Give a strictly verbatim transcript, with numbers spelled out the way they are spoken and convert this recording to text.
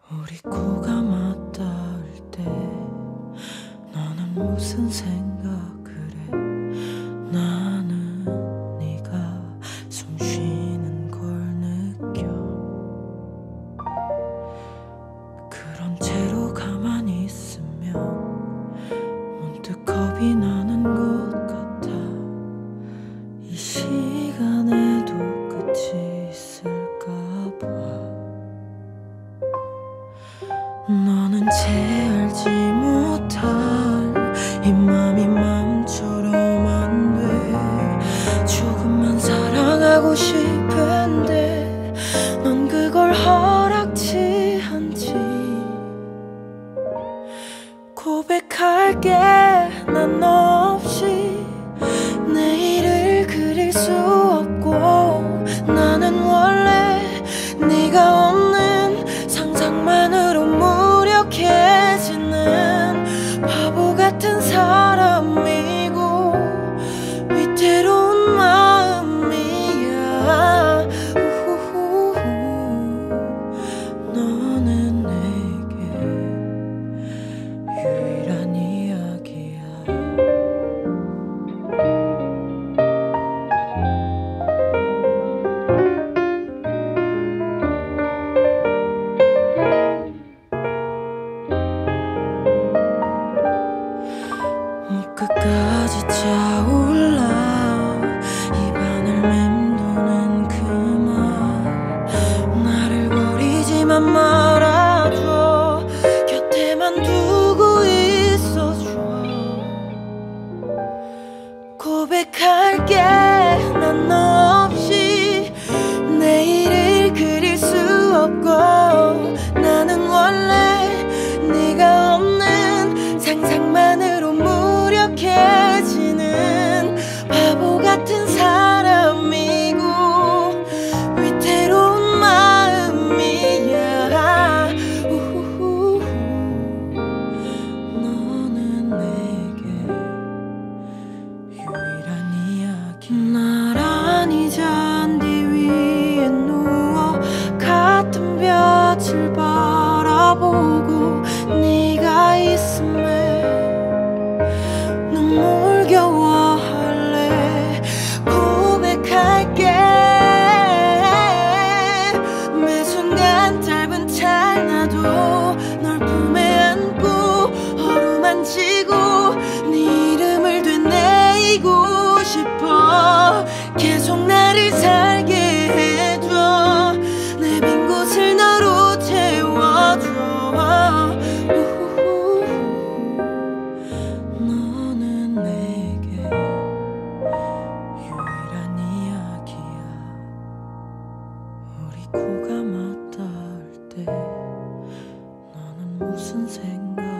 우리 코가 맞닿을 때 너는 무슨 생각을 해? 나는 네가 숨 쉬는 걸 느껴. 그런 채로 가만히 있으면 문득 겁이 나는 것 같아. 이 시간에도 끝이 있을까 봐. 너는 채 알지 못할 이 맘이 맘처럼 안 돼. 조금만 사랑하고 싶은데 넌 그걸 허락치 않지. 고백할게, 난 너 없이 내일을 그릴 수 없고, 나는 원래 네가 없는 상상만으로 무력해지는 바보 같은 사람이고 위태로운 마음이야. 우후후후. 너는 내게 유일한 이야기야. 끝까지 차올라 입안을 맴도는 그 말, 나를 버리지만 말아줘. 곁에만 두고 있어줘. 고백할게, 난 너 없이 내일을 그릴 수 없고, 나는 원래 네가 없는 상상만으로 무력해지는 바보 같은 사람이고 위태로운 마음이야. 우후후후. 너는 내게 유일한 이야기. 나란히 잔디 위에 누워 같은 볕을 바라보고 네가 있음에 눈물겨워할래. 고백할게, 매 순간 짧은 찰나도 널 품에 안고 어루만지고 네 이름을 되뇌이고 싶어. 계속 나를 살게 해줘. 내 빈 곳을 너로 채워줘. 너는 내게 유일한 이야기야. 우리 코가 맞닿을 때 너는 무슨 생각